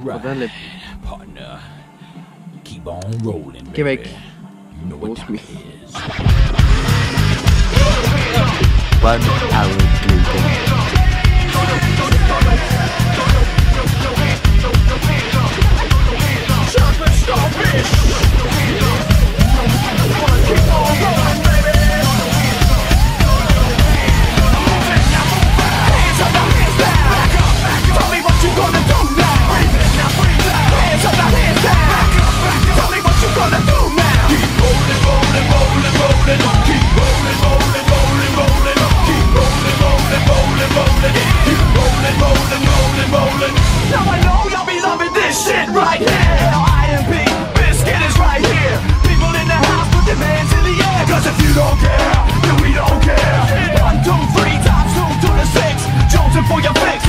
Alright, partner. Keep on rolling, baby. Québec. You know what time me. it is. 1 hour later. Now I know y'all be loving this shit right here. IMP, Biscuit is right here. People in the house put their hands in the air. Cause if you don't care, then we don't care. 1, 2, 3 times 2 to the 6. Jonesing for your fix.